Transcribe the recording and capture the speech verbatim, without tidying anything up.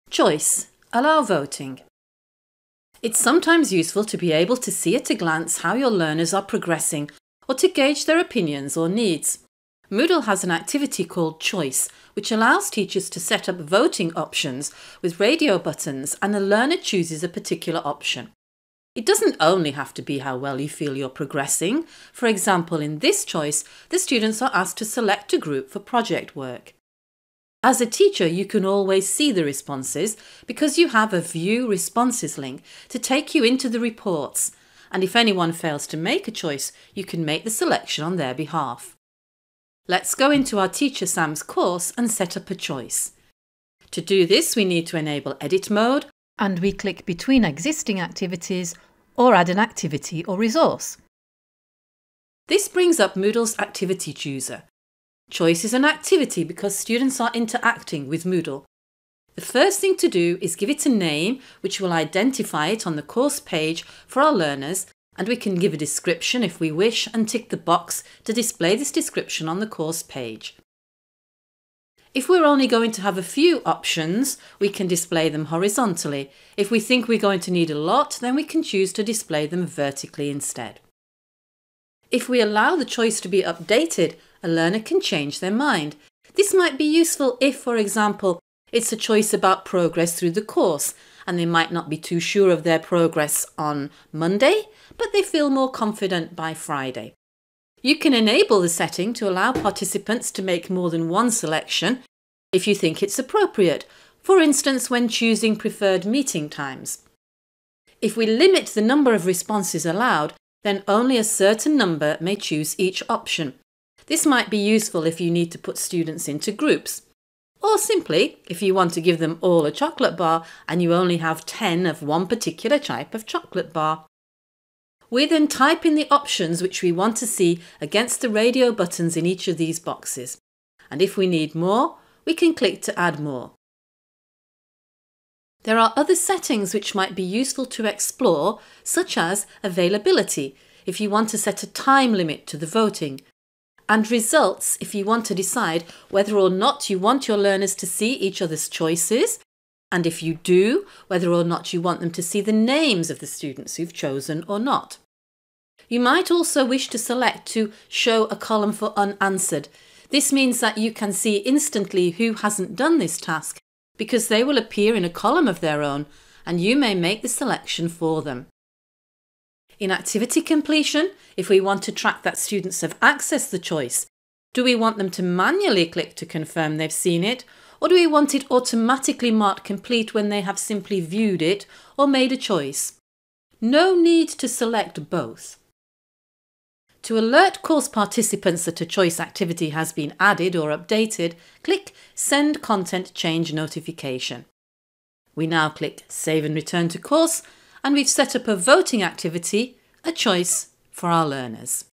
Choice. Allow voting. It's sometimes useful to be able to see at a glance how your learners are progressing or to gauge their opinions or needs. Moodle has an activity called Choice, which allows teachers to set up voting options with radio buttons, and a learner chooses a particular option. It doesn't only have to be how well you feel you're progressing. For example, in this choice, the students are asked to select a group for project work. As a teacher, you can always see the responses because you have a View Responses link to take you into the reports, and if anyone fails to make a choice, you can make the selection on their behalf. Let's go into our Teacher Sam's course and set up a choice. To do this, we need to enable Edit Mode, and we click between existing activities or add an activity or resource. This brings up Moodle's Activity Chooser. Choice is an activity because students are interacting with Moodle. The first thing to do is give it a name which will identify it on the course page for our learners, and we can give a description if we wish and tick the box to display this description on the course page. If we're only going to have a few options, we can display them horizontally. If we think we're going to need a lot, then we can choose to display them vertically instead. If we allow the choice to be updated, a learner can change their mind. This might be useful if, for example, it's a choice about progress through the course and they might not be too sure of their progress on Monday, but they feel more confident by Friday. You can enable the setting to allow participants to make more than one selection if you think it's appropriate, for instance when choosing preferred meeting times. If we limit the number of responses allowed, then only a certain number may choose each option. This might be useful if you need to put students into groups, or simply if you want to give them all a chocolate bar and you only have ten of one particular type of chocolate bar. We then type in the options which we want to see against the radio buttons in each of these boxes, and if we need more, we can click to add more. There are other settings which might be useful to explore, such as availability, if you want to set a time limit to the voting, and results if you want to decide whether or not you want your learners to see each other's choices, and if you do, whether or not you want them to see the names of the students who've chosen or not. You might also wish to select to show a column for unanswered. This means that you can see instantly who hasn't done this task, because they will appear in a column of their own and you may make the selection for them. In activity completion, if we want to track that students have accessed the choice, do we want them to manually click to confirm they've seen it, or do we want it automatically marked complete when they have simply viewed it or made a choice? No need to select both. To alert course participants that a choice activity has been added or updated, click Send Content Change Notification. We now click Save and Return to Course, and we've set up a voting activity, a choice for our learners.